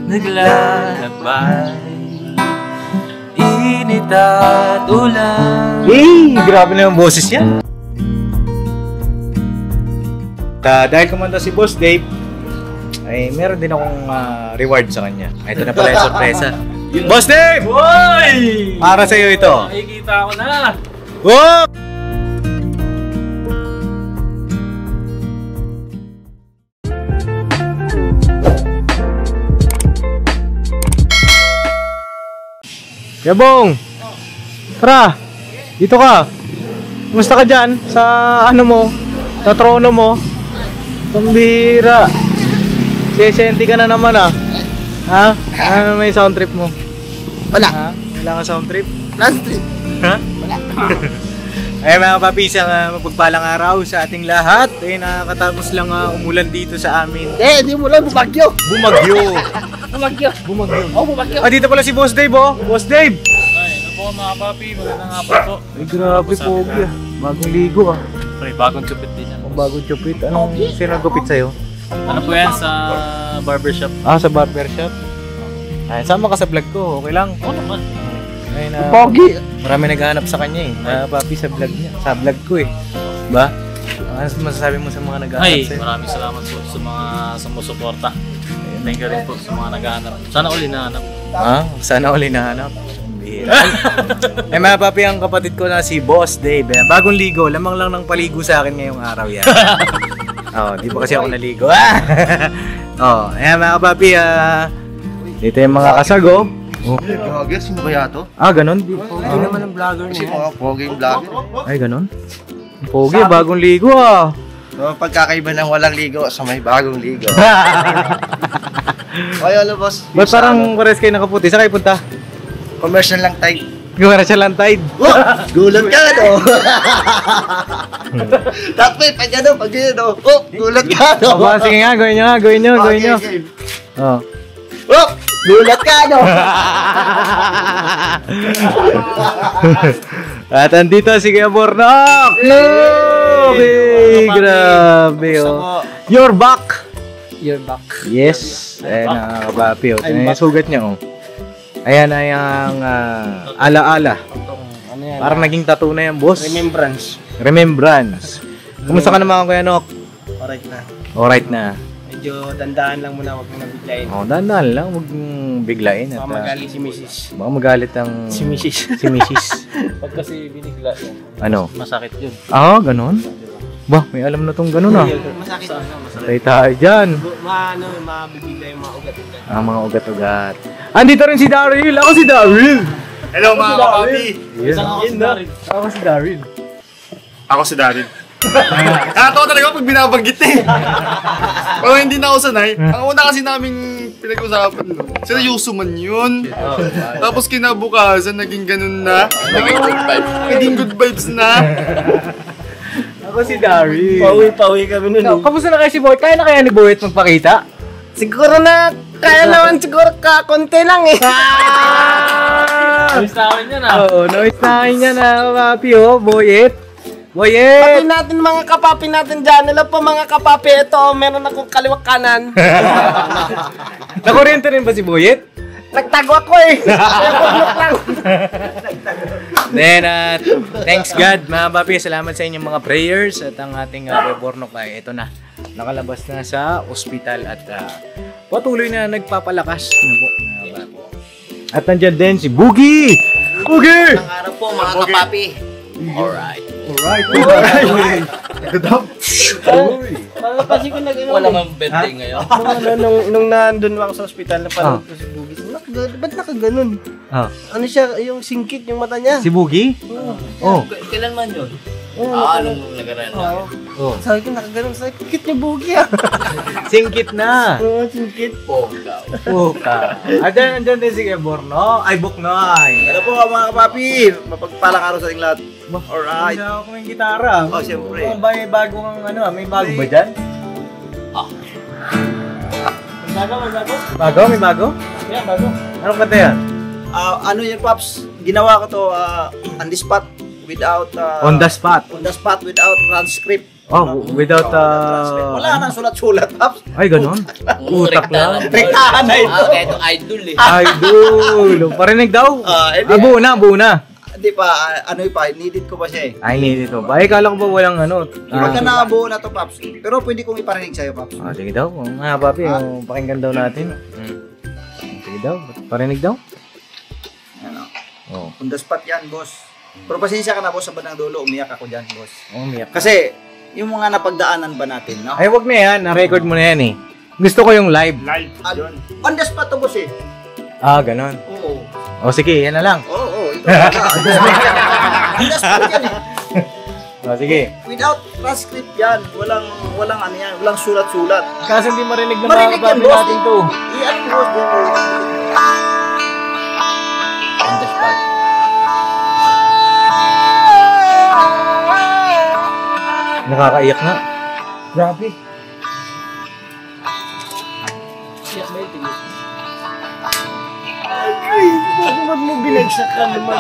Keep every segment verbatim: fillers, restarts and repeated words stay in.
naglalakbay, init at ulan. Eh, grabe na yung boses niya. Ta dahil kumanta si Boss Dave, ay meron din akong uh, reward sa kanya. Ito na pala yung sorpresa. Boss Dave! Boy! Para sa iyo ito. Nakikita ko na. Whoop! Yabong! Tara! Dito ka! Kumusta ka dyan? Sa ano mo? Sa trono mo? Pambira! sesenti ka na naman ah! Ha? Ano may sound trip mo? Wala! Ha? Wala ka sound trip? Last trip! Ha? Wala! Ay mga papisang uh, magpagpalang araw sa ating lahat. Eh nakakatapos lang uh, umulan dito sa amin. Eh, di mo lang bumagyo! Bumagyo! Bumagyo! Bumagyo! Oh, bumagyo! Ah, dito pala si Boss Dave oh! Boss Dave! Ay, ano po mga papi, magandang hapon po. Ay grabe pogi ah. Bagong ligo ah. Pre, bagong chupit din yan. Ang bagong chupit. Anong sino nagupit sa'yo? Ano po yan sa barbershop? Ah, sa barbershop? Ay, sama ka sa vlog ko. Okay lang. Oo naman. Ay, na, Pogi! marami naghahanap sa kanya eh. Na papi sa vlog niya. Sa vlog ko eh. Ba? Ano masasabi mo sa mga naghahanap Ay, sa'yo? maraming salamat po sa mga sumusuporta. Thank you rin po sa mga naghahanap. Sana uli nahanap. Ah, sana uli nahanap. Ay mga papi, ang kapatid ko na si Boss Dave. Eh. Bagong ligo. Lamang lang ng paligo sa akin ngayong araw yan. Oh, di pa kasi ako naligo. Oh, ayan mga papi. Uh, dito yung mga kasago. Oh. Vlogger, sino ba yato? Ah, ganon? Pogi naman ang vlogger niya. Kasi mga pogi yung vlogger. Ay, ganon? Pogi, bagong ligo ah. So, pagkakaiba ng walang ligo sa may bagong ligo. Ay, ano boss? Ba't parang pares kayo nakaputi? Saan kayo punta? Commercial lang tayo. Gawara siya lang tide. Oh! Gulat ka no? Tapos pag ano, pag ano. Oh! Gulat ka no? Oh, sige nga, gawin nyo nga, gawin nyo, gawin nyo. Oh. Oh! Gulat ka no? At andito si Kuya Bornok! No! Okay, grabe oh. You're back! You're back. Yes. Ayan ang kapapi oh. Ayan yung sugat niya oh. Ayan ay ang uh, ala-ala. Ano yan? Parang naging tattoo na yan, boss. Remembrance. Remembrance. Kumusta ka naman, Kuya Nok? Alright na. Alright na. Medyo dandaan lang muna, huwag mo nabiglayin. Oh, dahan-dahan lang, huwag mong biglayin. At, Baka magalit si Missus Baka magalit ang... Si Missus Si Missus Pag kasi binigla yan, Ano? masakit yun. Ah, ganon? Bah, may alam na tong ganon ah. Masakit na. Patay tayo dyan. Ma, ano, mabibigla yung mga ugat-ugat. Ang mga ugat-ugat. Andito rin si Daryl. Ako si Daryl. Hello mga kapapi! Isang ako si Darin. Ako si Daryl. Ako si Darin. Nakatawa talaga pag binabanggit eh. Pero hindi na ako sanay. Ang una kasi namin pinag-usapan, no? Seryoso man yun. Tapos kinabukasan, naging ganun na. Naging good vibes. Naging good vibes na. Ako si Daryl. Pawi-pawi kami nun. Ikaw, kamusta na kayo si Boyet? Kaya na kaya ni Boyet magpakita? Siguro na, kaya naman siguro ka, konti lang eh. Ayos na akin yan ah. Oo, noise na kayo niya na kapapi oh. Boyet. Pati Boyet! natin mga kapapi natin dyan. Hello po mga kapapi. Ito, meron akong kaliwak kanan. Nakuryente rin ba si Boyet? Nagtago ako eh. Kaya pugnok lang. Then, uh, thanks God, mga papi. Salamat sa inyong mga prayers. At ang ating uh, Bornok ay ito na. Nakalabas na sa ospital at uh, patuloy na nagpapalakas. Ano po, mga papi. At nandyan din si Boogie! Boogie! Ang araw po mga kapapi. Alright. Alright, alright. Parang kasi ko nag- Wala mang bente ngayon. Nung, nung, nung, nung nandun ako sa ospital na parang ko si Bugis. Nak- ba't nakaganon? Ah, Ano siya, yung singkit yung mata niya. si Boogie? Oh. Kailan man yun? Oo, Ah, anong nagaran na? Oo. Oh. Sabi ko nakaganon. Sabi ko, cute niya Bugi ah. Singkit na. Oo, singkit. Ponggaw. Puka. Andyan, andyan din si Kuya Borno. Ay, Buknoy. Hello po mga kapapi! Mapagpalang araw sa ating lahat. Alright. Hindi ako may gitara. Oh, siyempre. Kung ba may bagong ano, may bago ba dyan? Ah. Bago, bago. Bago? May bago? Yeah, bago. Anong kanta yan? Ah, ano yun, Paps? Ginawa ko to ah, on the spot without... ah, On the spot. on the spot without transcript. Oh, without uh... Wala nang sulat-sulat, Paps. Ay, ganun? Utak lang. Rektahan na ito. Ah, kaya ito idol eh. Idol! Parinig daw? Ah, edi- Ah, buo na, buo na. Hindi pa, ah, ano pa, needed ko pa siya eh. Ay, hindi dito. Ay, kala ko ba walang ano? Pagka nabuo na to, Paps. Pero pwede kong iparinig sa'yo, Paps. Ah, sige daw. Mga papi, oh, pakinggan daw natin. Sige daw, parinig daw. Ano? Oh, On the spot yan, boss. Pero pasensya ka na, boss, sa bandang dulo, umiyak ako dyan, boss. oh umiyak. Kasi, yung mga napagdaanan ba natin, no? Ay, wag na yan. Na-record mo na yan eh. Gusto ko yung live. Live Ah, yun. on the spot to, boss eh. Ah, ganun. Oo. O sige, yan na lang. Oo, oo. Ito talaga. On the spot yan. On the spot yan eh. O sige. Without transcript yan. Walang, walang ano yan. Walang sulat-sulat. Kasi hindi marinig ng Marinig mga yan, papi boss. natin to. I-ano mo, boss. On the spot. Nakakaiyak na. Grabe. Ba't mo binagsak ka naman?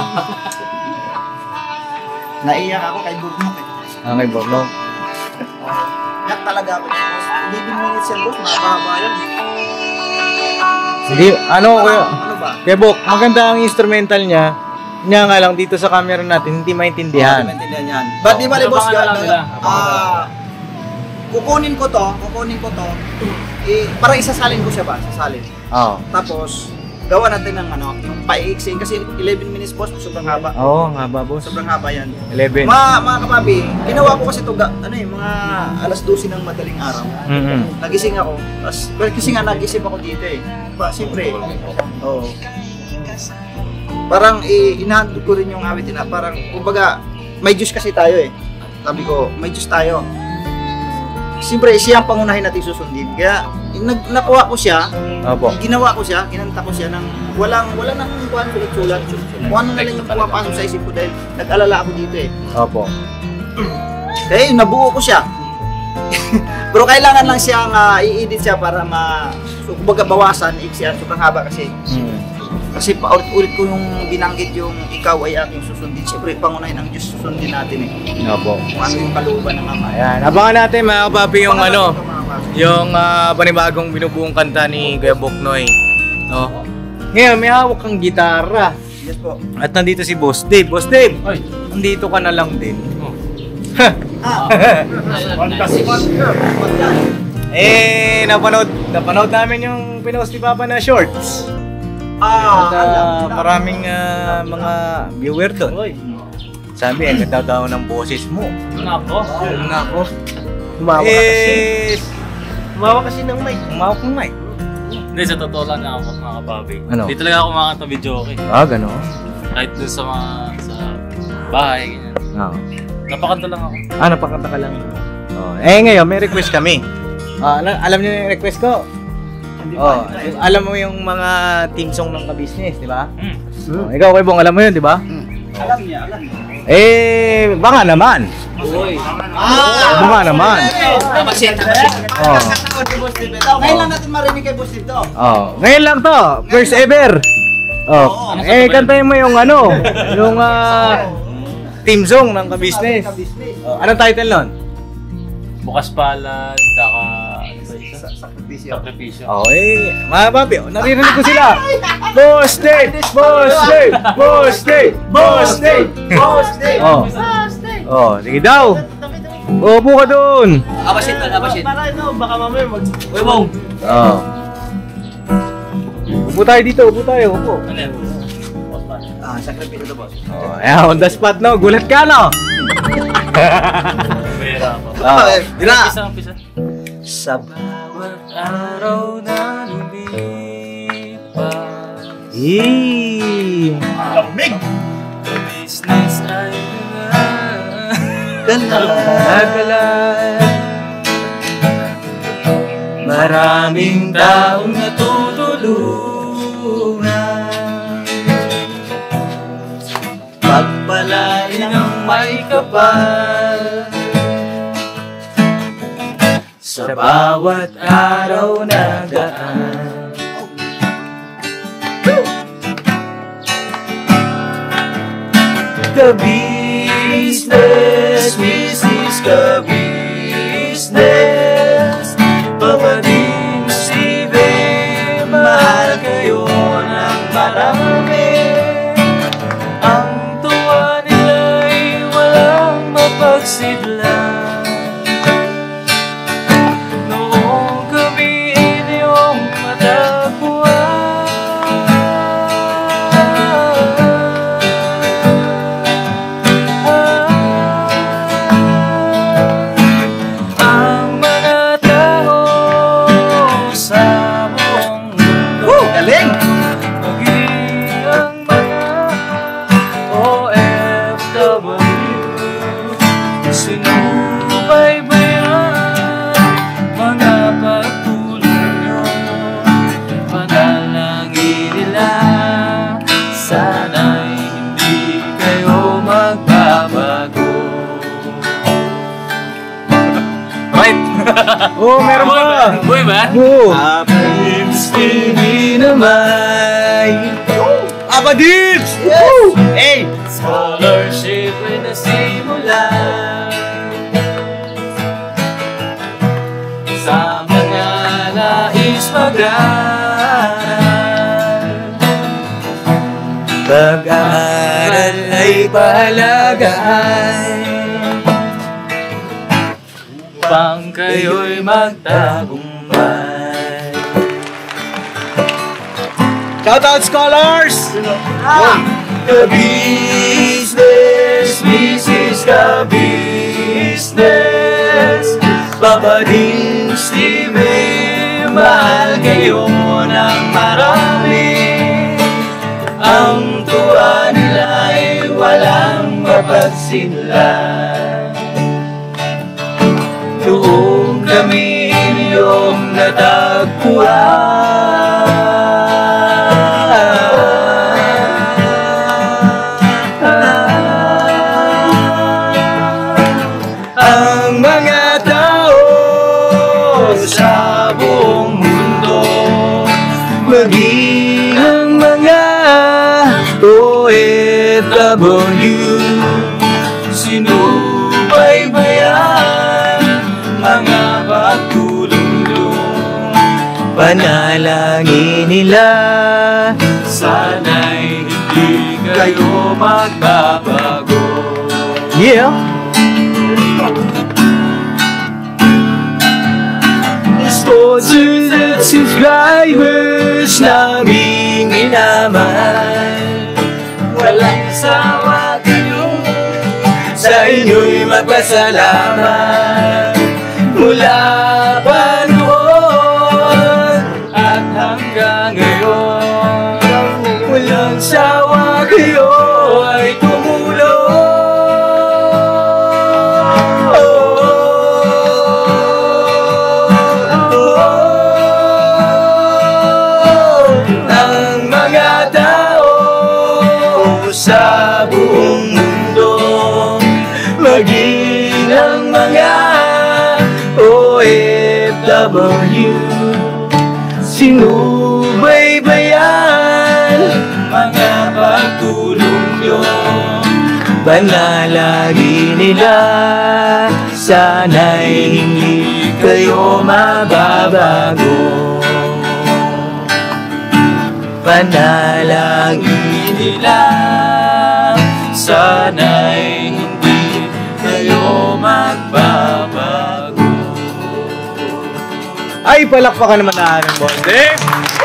Naiyak ako kay Burnok eh. Ah, kay Borno. Iyak talaga ako niya, boss. eleven minutes yan, boss. Mahaba yan. Hindi, ano kuya? Ano ba? Kaya Bok, maganda ang instrumental niya. Niya nga lang dito sa camera natin, hindi maintindihan. Hindi maintindihan yan. Ba't di ba, boss? Abangan na lang nila. Ah, kukunin ko to, kukunin ko to. Eh, parang isasalin ko siya ba? Sasalin. Oo. Tapos, gawa natin ng ano, yung paiiksi. Kasi eleven minutes, boss, sobrang haba. Oo, nga ba boss? Sobrang haba yan. eleven. Mga, mga kapabi, ginawa ko kasi ito, ano eh, mga alas twelve ng madaling araw. Mm-hmm. Nagising ako. Tapos, well, kasi nga nag-isip ako dito eh. Ba, siyempre, oo. Parang eh, inahandog ko rin yung awit na parang, kumbaga, may Diyos kasi tayo eh. Sabi ko, may Diyos tayo. Siyempre, siya ang pangunahin natin susundin. Kaya, nag, nakuha ko siya, Opo. ginawa ko siya, kinanta ko siya ng walang, wala nang kuhan sulat-sulat. Kung ano na lang yung pumapasok sa isip ko dahil nag-alala ako dito eh. Opo. Kaya yun, nabuo ko siya. Pero kailangan lang siyang uh, i-edit siya para ma... So, kumbaga bawasan, iksiyan, sobrang haba kasi. Mm. Kasi paulit-ulit ko yung binanggit yung ikaw ay aking susundin. Siyempre, pangunahin ang Diyos susundin natin eh. Opo. Kung ano yung kalooban ng Ama. Ayan, abangan natin mga kapapi yung Abangan ano, natin ito, mga kapapi. yung ah, panibagong binubuong kanta ni Kuya Boknoy. No? Ngayon, may hawak kang gitara. Yes po. At nandito si Boss Dave. Boss Dave, Ay. nandito ka na lang din. Ah, On the spot. Eh, napanood, napanood namin yung pinost ni Papa na shorts. ah, At ah, maraming ah, mga viewer doon. Uy. Sabi, ang ganda daw ng boses mo. Nako. Nako. Tumawa ka kasi. Eh, Tumawa kasi ng mic. umawak ng mic. Hindi, sa totoo lang na ako mga kababi. Ano? Hindi talaga ako makakanta video okay. Ah, gano'n. Kahit dun sa mga sa bahay, ganyan. Ah. Napakanta lang ako. Ah, napakanta ka lang. Oh. Eh, ngayon, may request kami. Ah, alam, alam niyo yung request ko? Oh, yung- alam mo yung mga team song ng ka-business, di ba? Hmm. Oh, ikaw, Kuya Bong, alam mo yun, di ba? Alam niya, alam niya. Eh, baka naman. Uy. Ah! Baka naman. Tamasin, tamasin. Oh. Ngayon lang natin marinig kay Boss dito. Oh, ngayon lang to, first ever. Oh, eh kantahin mo yung ano, yung ah, team song ng ka-business. Oh, anong title nun? Bukas palad, saka ano ba isa? Sakripisyo. Sakripisyo. Oh, eh, mga papi, oh, naririnig ko sila. Boss Dave! Boss Dave! Boss Dave! Boss Dave! Boss Dave! Oh. Oh, sige daw. Upo ka doon. Abasin to, abasin. Para ano, baka mamaya mag... Uy, Bong. Oh. Upo tayo dito, upo tayo, upo. Ano yan? Bukas palad. Ah, sakripisyo to, boss. Oh, ayan, on the spot, no? Gulat ka, no? Pera ako. Oh, Dila! Umpisa, umpisa. Sa Bawat araw na lumipas, Eh. Lamig! business ay Nagalan. Maraming taong natutulungan. Pagpalain ng may kapal. Sa bawat araw na daan. The business, business, the business. Boom! Apins T V naman. Apa Dips! Hey! Scholarship ay nasimulan sa mga nais mag-aral. Pag-aaral ay pahalagaan Upang kayo'y magtagumpay. Shoutout scholars! Ka-business, business, ka-business. Babadings T V, mahal kayo ng marami. Ang tuwa nila ay walang mapagsinlan. Doon kami inyong natagpuan. Ang mga tao sa buong mundo, maging ang mga O F W, sinubaybayan mga pagtulong-tulong. Panalangin nila Sana'y hindi kayo magbabago. Yeah! Sponsors at subscribers naming minamahal, walang sawa kayo, sa inyo'y magpasalamat. Mula pa noon at hanggang ngayon, walang sawa kayo ay tumulong. Ang mga tao sa buong mundo, maging ang mga O F W, sinubaybayan mga pagtulong nyo. Panalangin nila sana'y hindi kayo mababago. Panalangin nila sana'y hindi kayo magbabago. Ay, palakpakan naman na ng boss Dave!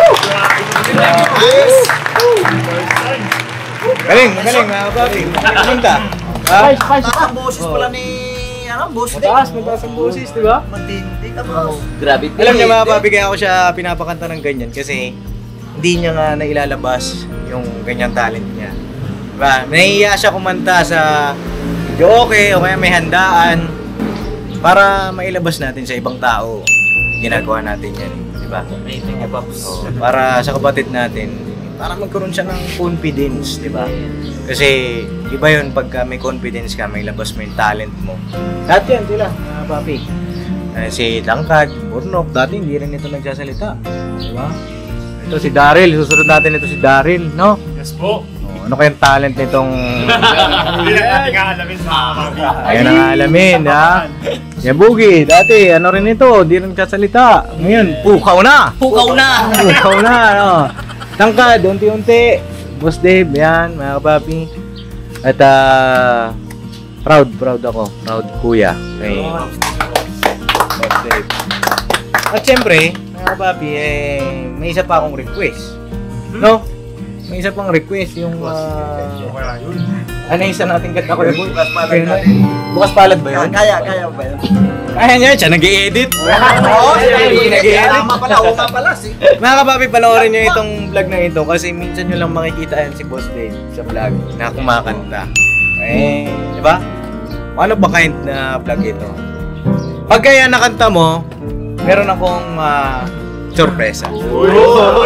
Galing, magaling mga kapapi. Punta. Ha? Taas ang boses pala ni, ano, boss din. Mataas, mataas ang boses, di ba? Matindi ka, boss. Grabe. Alam niya mga papi, kaya ako siya pinapakanta ng ganyan kasi hindi niya nga nailalabas yung ganyang talent niya. Diba? Nahihiya siya kumanta sa videoke o kaya may handaan para mailabas natin sa ibang tao. Ginagawa natin yan, di ba? Amazing, Pops. Oh, para sa kapatid natin, para magkaroon siya ng confidence, di ba? Kasi iba yun pagka may confidence ka, may labas mo yung talent mo. Lahat yan sila, mga papi. Eh, si Tangkad, Burnok, dati hindi rin ito nagsasalita. Di ba? Ito si Daryl, susunod natin ito si Daryl, no? Yes po. Oh, ano kayang talent nitong... Hindi na natin nga alamin sa mga kabi. Ayun ang alamin, ha? Yan, Bugi, dati, ano rin ito, di rin nagsasalita. Ngayon, pukaw na! Pukaw na! Pukaw na, no? Tangkad, unti-unti. Boss Dave, yan, mga kapapi. At, ah, proud, proud ako. Proud kuya. Kay Boss Dave. At syempre, mga kapapi, eh, may isa pa akong request. No? May isa pang request, yung, ah, Wala yun. ano yung isa nating kanta ko? Bukas palad natin. Bukas palad ba yun? Kaya, kaya ba yun? Kaya niya, siya nag-i-edit. Oo, nag-i-edit. tama pala, uma pala. si- Mga kapapi, panoorin nyo itong vlog na ito kasi minsan nyo lang makikita yan si Boss Dave sa vlog na kumakanta. Eh, di ba? Ano ba kind na vlog ito? Pag kaya nakanta mo, meron akong ah, sorpresa. Oo.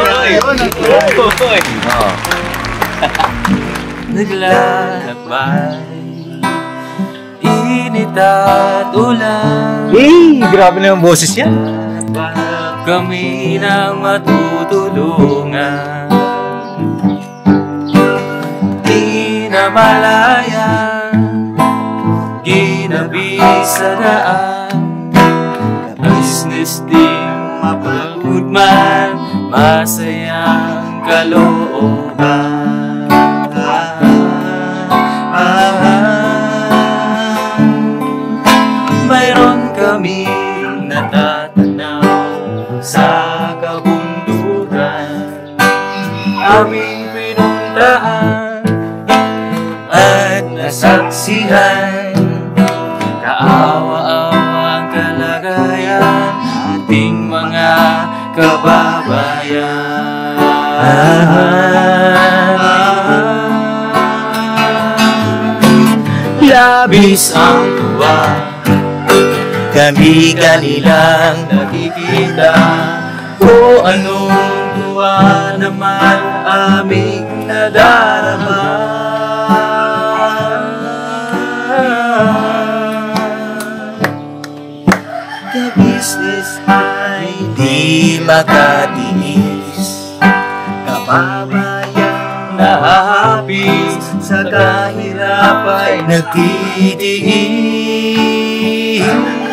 Naglalakbay, init at ulan, Eh, grabe na yung boses yan. kami nang matutulungan. Di na malaya, ginabi sa daan, business din mapagod man, masayang kalooban. Mayroon kaming natatanaw sa kabundukan, aming pinuntahan at nasaksihan. Kaawa-awa ang kalagayan ating mga kababayan. Labis ang tuwa, kami kanilang nakikita. O anong tuwa naman aming nadarama. Ka-business ay di makatiis, kababayang nahapis, sa kahirap ay nagtitiis.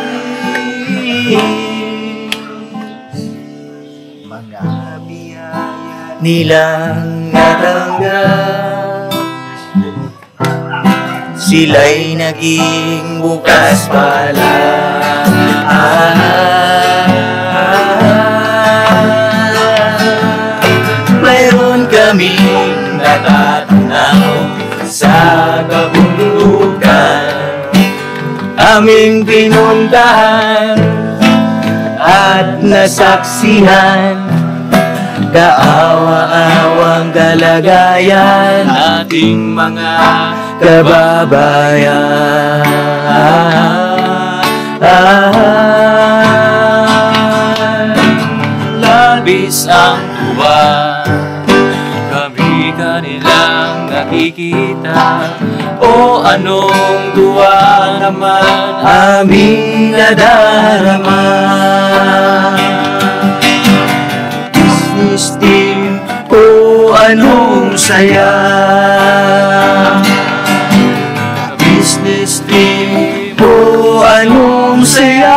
Mga biyaya nilang natanggap, sila'y naging bukas pala. Mayroon kaming natatanaw sa kabundukan, aming pinuntahan at nasaksihan. Kaawa-awang kalagayan ating mga kababayan. Labis ang tuwa, kami kanilang nakikita. O anong tuwa naman aming nadarama. Business team, o anong saya. Business team, o anong saya.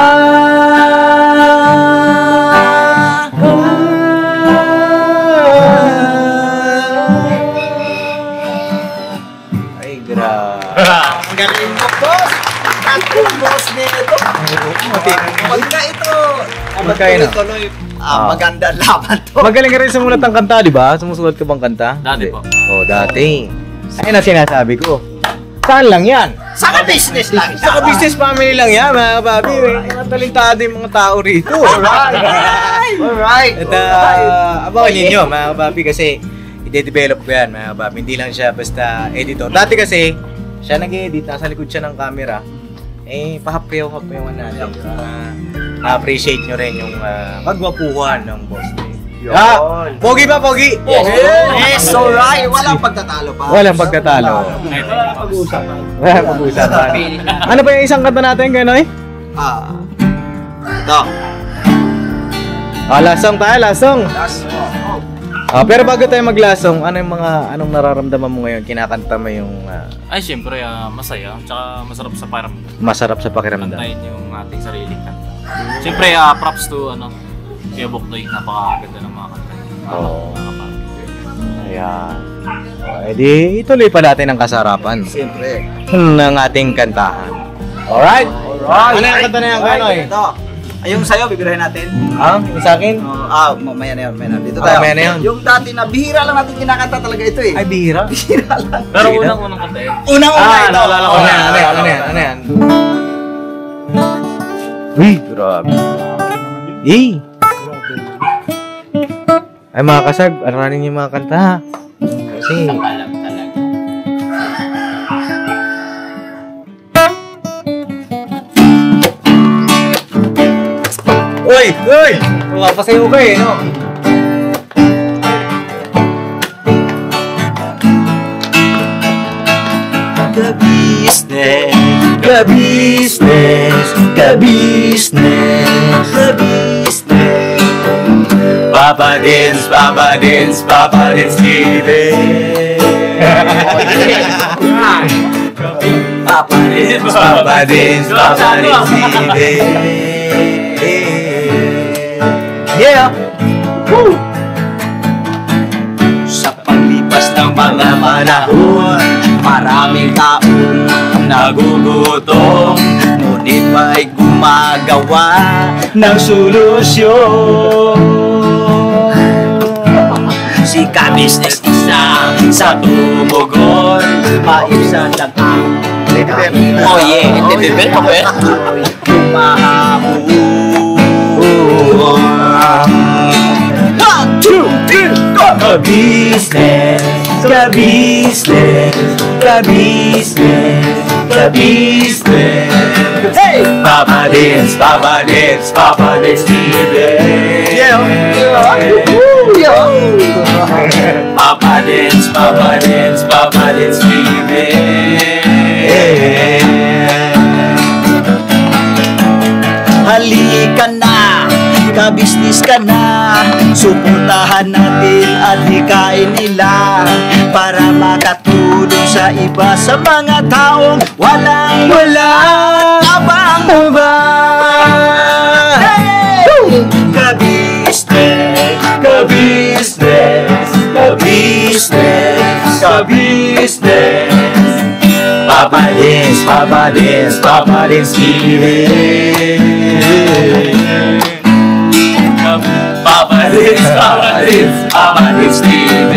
Ay, grabe. Magaling mo, boss! Tatlong boss nito. Magka ito. Magkano? Tuloy-tuloy. Ah. Ah, maganda ang laban to. Magaling ka rin sumulat ng kanta, di ba? Sumusulat ka bang kanta? Dati po. Oh, dati. Ayun ang sinasabi ko. Saan lang yan? Saka business lang. Sa business family lang yan, mga papi. Mga talentado yung mga tao rito. Alright! Alright! At uh, abangan ninyo, mga papi, kasi i-develop ko yan, mga papi. Hindi lang siya basta editor. Dati kasi, siya nag-edit, nasa likod siya ng camera. Eh, pahapayaw-hapayawan natin. Uh, na-appreciate nyo rin yung uh, kagwapuhan ng boss. Ah, pogi ba, pogi? Yes! Yes! Alright! Walang pagtatalo pa. Walang pagtatalo. Walang pag-uusapan. Walang pag-uusapan. Ano pa yung isang kanta natin, Ganoy? Ah. Ito. Ah, lasong tayo, lasong. Last one. Ah, pero bago tayo maglasong, ano yung mga anong nararamdaman mo ngayon? Kinakanta mo yung uh, Ay, syempre, ah, masaya. Tsaka masarap sa param. masarap sa pakiramdam. Kantahin yung ating sariling kanta. Syempre, ah, props to, ano, Kuya Boknoy. Napakaganda ng mga kanta. Oo. Ayan. Oh, edi ituloy pa natin ang kasarapan Siyempre. ng ating kantahan. Alright? Alright. Ano yung kanta na yan, Ganoy? Ito. Ay, yung sa'yo, bibirahin natin. Ah, yung sa akin? Oh, ah, mamaya na yun, mamaya na. Dito Ah, tayo. mamaya na yun. Yung dati na bihira lang natin kinakanta talaga ito eh. Ay, bihira. Bihira lang. Pero unang-unang kanta yun. Unang-una Ah, ito. naalala ko na yan. Ano yan? Ano yan? Ano yan? Uy, grabe. Eh. Ay, mga kasag, aranin yung mga kanta, ha? Kasi, Alam talaga. uy! Uy! Mapapasayo ka eh, no? Ka-business, ka-business, ka-business, ka-business. Dins, Papa Dins, Papa Dins T V. Papa Dins, Papa Dins, Papa Dins T V. Yeah! Woo! Sa paglipas ng mga panahon, maraming taong nagugutom, ngunit may gumagawa ng solusyon. Si ka-business isa sa tumugon, maibsan lang ang oh yeah, hindi pa ba? Mahamuon. One, two, three, go! Ka-business, ka-business, ka-business, ka-business. Hey! Papa Dins, Papa Dins, Papa Dins T V. Yeah! Yeah! Papa Dins, Papa Dins, Papa Dins T V. Halika na, ka-business ka na, suportahan natin at hikain nila para makatulong sa iba, sa mga taong walang walang abang-abang. Hey! Ka-business, ka-business, ka-business, ka-business. Papa Dins, Papa Dins, Papa Dins T V. Papa Dins, Papa Dins, Papa Dins T V.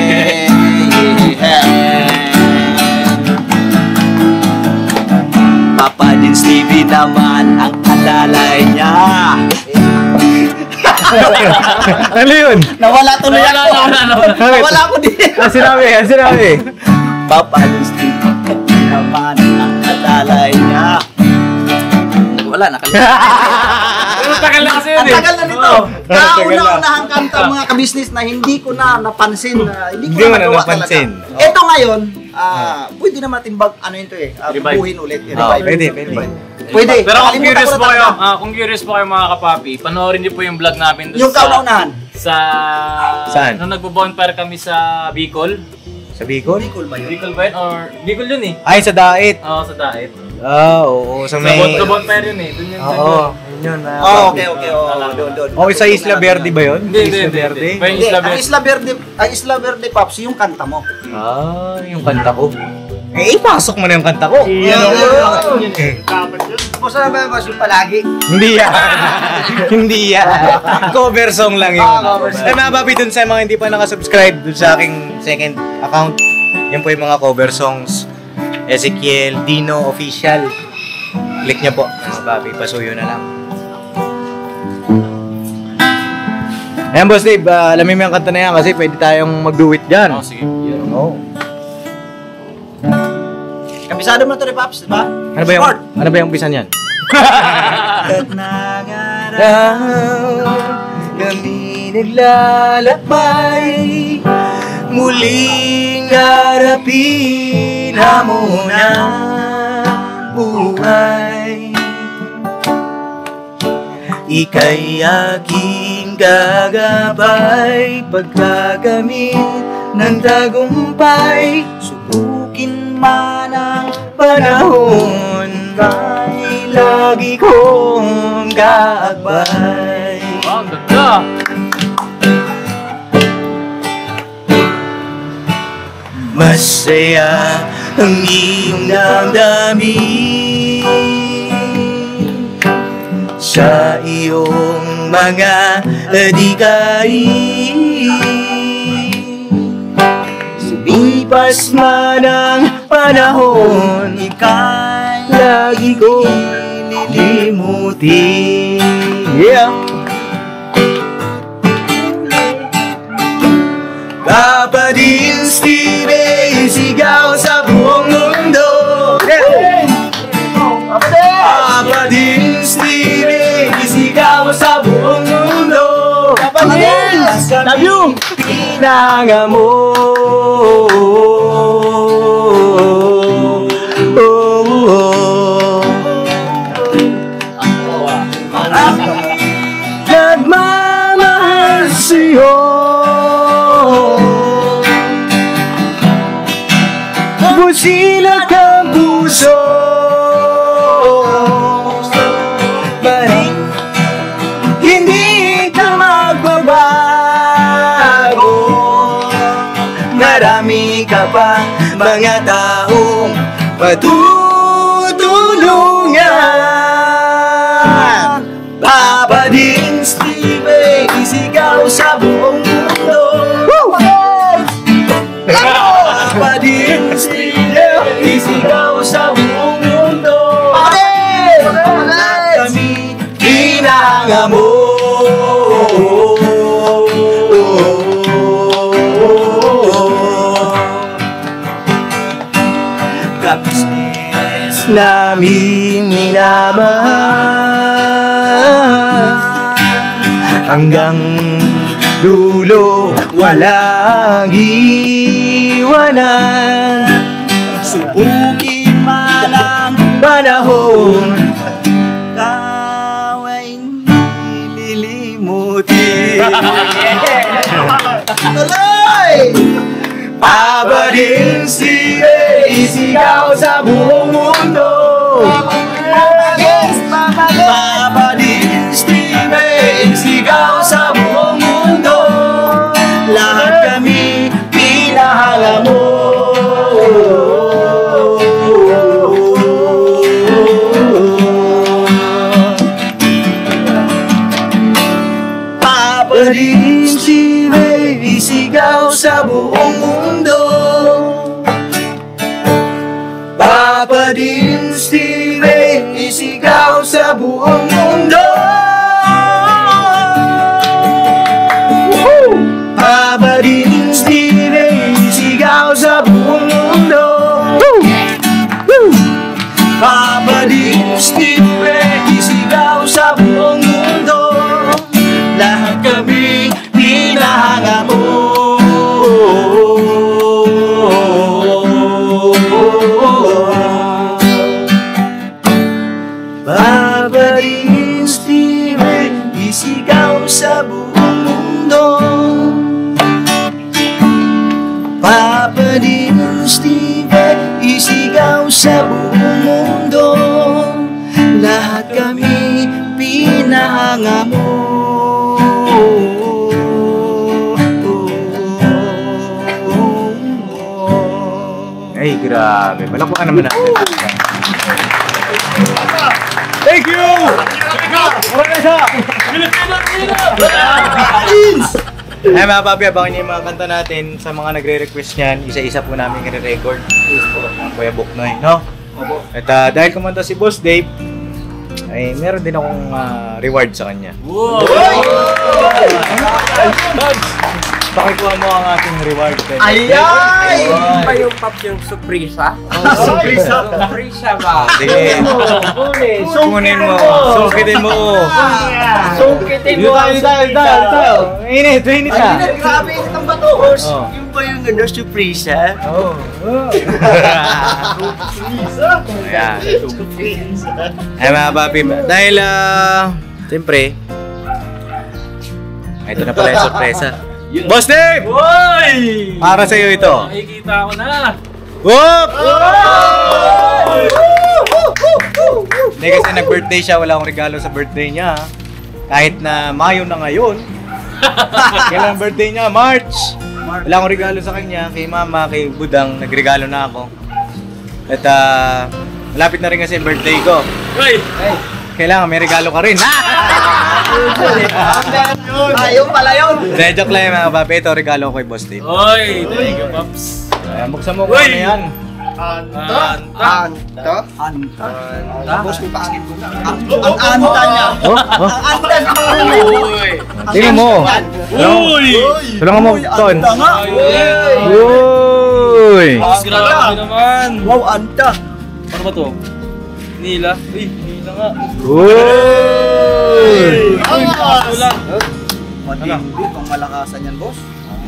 Papa Dins T V naman ang alalay niya. Ano yun? Nawala tuloy ako. Nawala, nawala, nawala. Nawala ako din. Ang sinabi, ang sinabi. Papa Dins T V naman ang alalay niya. Wala na kayo. Pero tagal na kasi yun Ang eh. tagal na nito. Kauna-unahang kanta mga kabisnes na hindi ko na napansin na hindi ko Hindi mo na na nagawa napansin. talaga. Ito ngayon, ah, pwede na matimbag ano yun to eh. ah, Revive. bubuhin ulit. Oh, i-revive. pwede, pwede. Pwede. Pero kung Nakalimutan curious ko na po kayo, talaga. ah, kung curious po kayo mga kapapi, panoorin niyo po yung vlog namin doon Yung sa kauna-unahan. sa Saan? nung nagbo-bonfire kami sa Bicol. Sa Bicol? Bicol ba yun? Bicol ba yun? Or Bicol yun eh. Ay, sa Dait. Oo, sa Daet. Ah, oo. Sa Sa, may... bon- sa bonfire yun eh. Doon yun. doon Oo. yun. Yun yun. ah, Oh, papi. okay, okay. Oh, doon, doon. Okay, sa Isla Verde ba yun? Hindi, hindi, Isla hindi. Verde? hindi. Ba yung Hindi, Isla ang Verde? Isla Verde, ang Isla Verde Pops, yung kanta mo. Ah, yung kanta ko. Eh, ipasok mo na yung kanta ko. Gusto na ba mas yung palagi? Hindi yan. Hindi yan. Cover song lang yun. Ah, cover song. Ay, mga papi, dun sa mga hindi pa nakasubscribe dun sa aking second account, yan po yung mga cover songs. Ezekiel Dino Official. Click nyo po. Mga papi, pasuyo na lang. Ayan, Boss Dave, uh, alamin mo yung kanta na yan kasi pwede tayong mag-do-it dyan. Oh, sige. Oo. Kabisado mo na to ni Pops, di ba? Ano ba yung, Sport. ano ba yung umpisa niyan? At nangaraw, kami naglalakbay, muling harapin hamon ng buhay. Ika'y aking gagabay, pagkagamit ng tagumpay, subukin man ang panahon, kay lagi kong kaakbay. Wow, ang ganda. Masaya ang iyong damdamin sa iyong mga adikain. Sumipas man ang panahon, ika'y lagi kong lilimutin. Yeah! Papa Dins T V, sigaw sa buong mundo. Papa Dins T V, sigaw sa buong mundo. Papa Dins, love you. Pinanga mo. Nagmamahal sa'yo. silag ng puso. Baring hindi ka magbabago. Marami ka pa mga taong patutulungan. Papa Ding Steve, isigaw sa buong mundo. Papa Ding Steve, isigaw sa buong mundo. Lahat kami hinahanga mo. Kapis namin minamahal hanggang dulo, walang iwanan. Subukin man ang panahon, ikaw ay nililimutin. Tuloy! Papa Ding Steve, isigaw sa buong mundo. Papa Ding Steve, isigaw sa buong mundo. Lahat kami pinahanga mo. Papa Ding Steve, isigaw sa buong mundo. Papa Ding Steve, isigaw sa buong mundo. Papa Ding Steve, isigaw sa buong mundo. Papa Ding Steve, isigaw sa buong mundo. Lahat kami hinahanga mo. Papa Ding Steve, isigaw sa buong mundo. Papa Ding Steve, isigaw sa buong mundo. Lahat kami pinahanga mo. Ay, grabe. Palakpakan naman natin. Thank you! Ay mga papi, abangan niyo yung mga kanta natin sa mga nagre-request niyan. Isa-isa po namin i-record. Ang Kuya Buknoy, no? At uh, dahil kumanta si Boss Dave, ay meron din akong uh, reward sa kanya. Wow! Pakikuha mo ang aking reward. Ayay! Pa yung pop yung surpresa? Surpresa. Surpresa ba? Sige. Kunin mo. Sukitin mo. Sukitin mo ang Dito tayo, dito tayo. Init, init na. Grabe, itong bato. Oh. Yung ba yung ano, surpresa? Oh. Ayan. Ay mga papi, dahil ah, siyempre, ito na pala yung sorpresa. Boss Dave! Uy! Para sa'yo ito. Nakikita ko na. Whoop! Hindi kasi nag-birthday siya, wala akong regalo sa birthday niya. Kahit na Mayo na ngayon. Kailan ang birthday niya? March! Wala akong regalo sa kanya, kay Mama, kay Budang, nagregalo na ako. At ah, malapit na rin kasi yung birthday ko. Uy! Kailangan may regalo ka rin. Ayaw pala yun. Hindi, joke lang yung mga papi. Ito regalo ko kay Boss Dave. Uy! Thank you, Pops. Ayan, buksan mo kung ano yan. Anta! Anta? Anta? Tapos may basketball. Ang ang anta niya. Oh, oh. Ang anta niya. Uy! Tingnan mo. Uy! Tulungan mo, Ton. Anta nga. Uy! Pops, grabe naman. Wow, anta. Ano ba to? Nila? Uy, nila nga. Uy! Wala. Matindi pang malakasan yan, boss.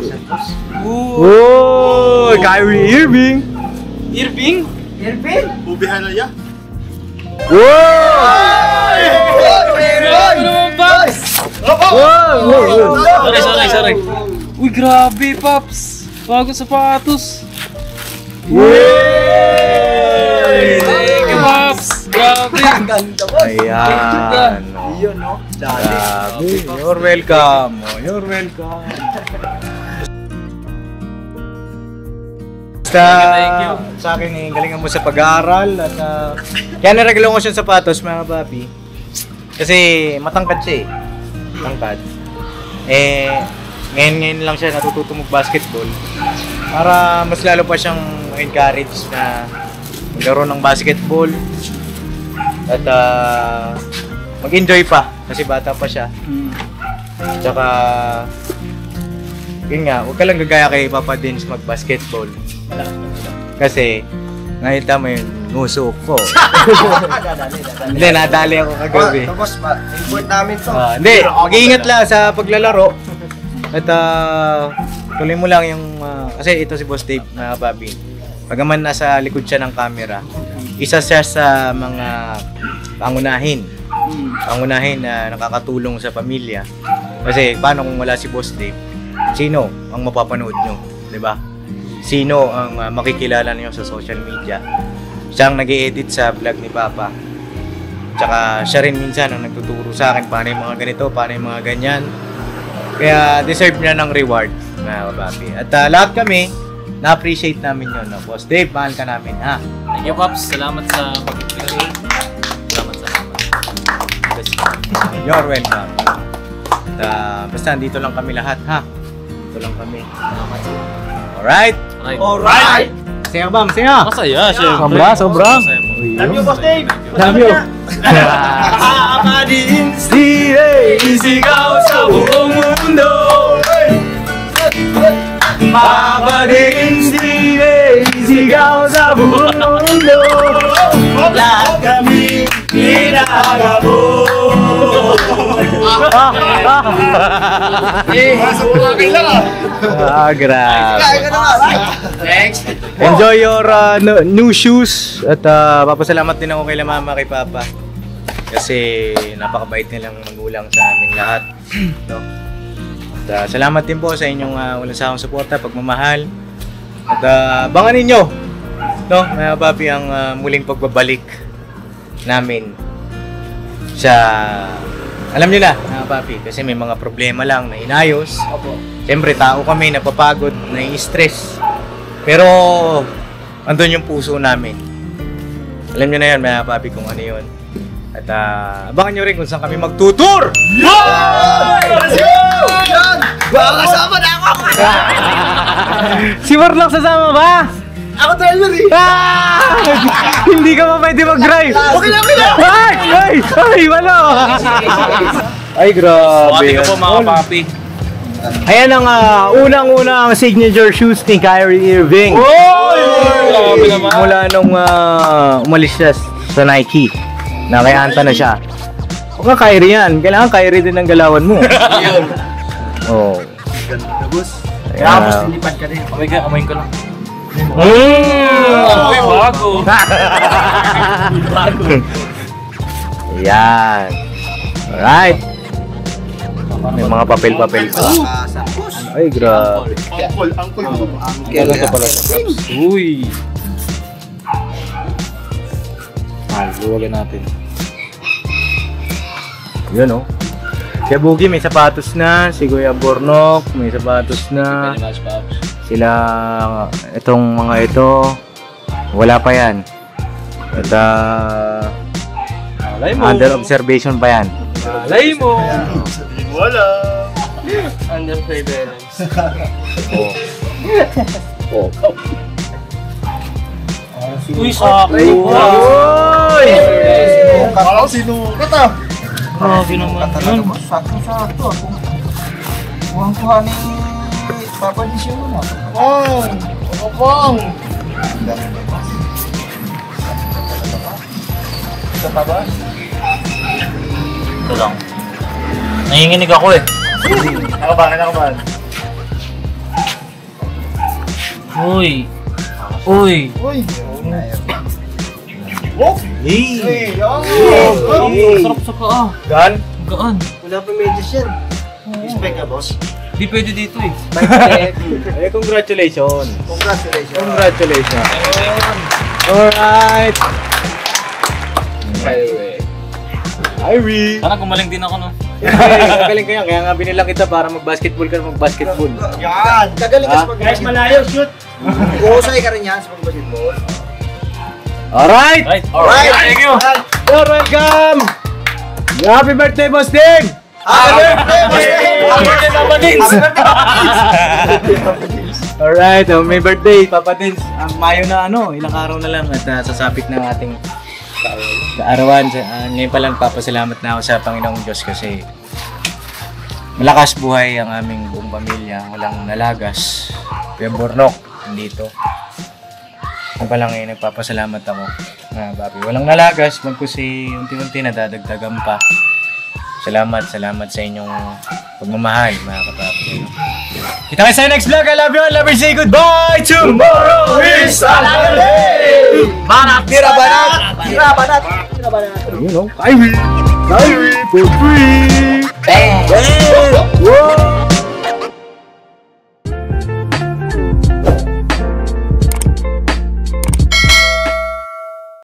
Uy! Kyrie Irving! Irving? Bubihan na ya. Uy! Grabe naman, Pops! Sorry, sorry, sorry. Uy, grabe, Pops. Bago sapatos. Yay! Thank you, Pops! Grabe! Ayan. Yun, no? Grabe. You're welcome. Oh, you're welcome. Basta, Thank you. sa akin eh, galingan mo sa pag-aaral at uh, kaya naregalo ko siyang sapatos mga papi. Kasi matangkad siya eh. Matangkad. Eh, ngayon ngayon lang siya natututo mag-basketball. Para mas lalo pa siyang encourage na maglaro ng basketball. At uh, mag-enjoy pa kasi bata pa siya. Tsaka yun nga, huwag ka lang gagaya kay Papa Dins mag-basketball. Kasi nakita mo yun, nguso ko. Hindi, nadali ako kagabi. Tapos, import namin to. Ah, hindi, mag-iingat lang sa paglalaro. At uh, tuloy mo lang yung, uh, kasi ito si Boss Dave, mga papi. Pagaman nasa likod siya ng camera, isa siya sa mga pangunahin. Pangunahin na nakakatulong sa pamilya. Kasi paano kung wala si Boss Dave? Sino ang mapapanood nyo? Diba? Sino ang uh, makikilala niyo sa social media? Siya ang nag-i-edit sa vlog ni Papa. Tsaka siya rin minsan ang nagtuturo sa akin paano yung mga ganito, paano yung mga ganyan. Kaya deserve niya ng reward, mga papi. At uh, lahat kami, na-appreciate namin yun. No? Boss Dave, mahal ka namin, ha? Thank you, Pops. Salamat sa pag-ibigay. Salamat, salamat. You're welcome. At uh, basta dito lang kami lahat, ha? Dito lang kami. Alright? Alright. Alright! Masaya ka ba? Masaya? Masaya, syempre. Sobra, sobra. Masaya po. Love you, Boss Dave! Love you. Amadin! Isigaw sa buong mundo. Papadins isigaw sa buong mundo. Lahat kami pinagabo. Masok ko lang kayo lang ah. Ah, grabe. Kaya ka na nga! Next. Enjoy your uh, no- new shoes. At uh, papasalamat din ako kay la mama, kay papa. Kasi napakabait nilang magulang sa aming lahat. No? At uh, salamat din po sa inyong uh, walang sawang suporta, pagmamahal. At uh, abangan ninyo, no, mga papi, ang uh, muling pagbabalik namin sa... Alam nyo na, mga papi, kasi may mga problema lang na inayos. Siyempre, tao kami, napapagod, nai-stress. Pero, andun yung puso namin. Alam nyo na yun, mga papi, kung ano yun. At uh, abangan nyo rin kung saan kami magtutur! Let's go! Yan! Baka kasama na ako! Si Marlock sasama ba? Ako driver eh! Ah! Hindi ka pa pwede mag-drive! Okay na, okay na! Ay! Ay! Ay! Wala! Ay, grabe. Pati ko po, mga papi. Ayan ang uh, unang-unang signature shoes ni Kyrie Irving. Grabe naman. Mula nung uh, umalis siya sa Nike. Nakayanta na siya. Huwag ka Kyrie yan. Kailangan Kyrie din ang galawan mo. Oo. Ganda, boss. Tapos nilipad ka rin. Kamay ka, kamayin ko lang. Mm. Uy, bago. Yan. Alright. May mga papel-papel pa. Ay, grabe. Angkol, angkol. Maganda pala sa cups. Uy. Ah, luwagan natin. Yun, oh. Si Abugi may sapatos na. Si Kuya Bornok may sapatos na. Very much, Pops. Sila, itong mga ito, wala pa yan. At uh, Malay mo. under observation pa yan. Malay mo. Wala. Under surveillance. Oh. Oh. Uy, sakto. Uy! Akala ko sinukat ah. Grabe naman yun. Sakto-sakto ako. Kuhang-kuha ni Papa di siya muna. Oh, ano bang? Sa tabas. Ito lang. Nanginginig ako eh. Nakabahan, nakabahan. Uy. Uy. Uy. Oh! Hey! Hey! Oh! Ang sarap sa paa. Gan? Gaan. Wala pa medyas yan. Respect ka, boss. Hindi pwede dito eh. Eh, congratulations. Congratulations. Congratulations. Alright. By the way. Irie. Sana gumaling din ako, no? Kagaling ka yan. Kaya nga binilang kita para mag-basketball ka na mag-basketball. Yan. Kagaling ka Ah? sa pag-basketball. malayo, shoot. Uhusay ka rin yan sa pag-basketball. Alright. Right. Alright. Thank you. You're welcome. Happy birthday, Boss Ding. Happy birthday, boss! Happy birthday, Papa Dins! Alright, oh, may birthday, Papa Dins. Ang Mayo na ano, ilang araw na lang at uh, sasapit ng ating kaarawan. Uh, ngayon pa lang papasalamat na ako sa Panginoong Diyos kasi malakas buhay ang aming buong pamilya. Walang nalagas. Kuya Bornok, nandito. Ngayon pa lang eh, nagpapasalamat ako. Uh, papi, walang nalagas, magkusi unti-unti nadadagdagan pa. Salamat, salamat sa inyong pagmamahal, mga kapapi. Kita kayo sa next vlog. I love you all. Love you. Say goodbye. Tomorrow is another day. Banat! Tira banat! Tira banat! Tira banat! You know, Kyrie. Kyrie for free. Bang! Whoa.